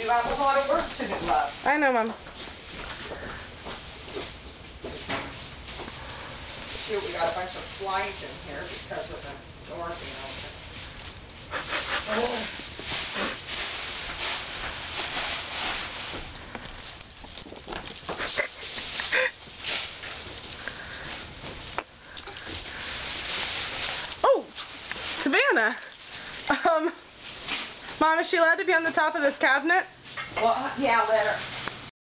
have a lot of work to do, love. I know, Mom. Shoot, we got a bunch of flies in here because of the door being open. Oh. Oh, Savannah. Mom, is she allowed to be on the top of this cabinet? Well, yeah, let her.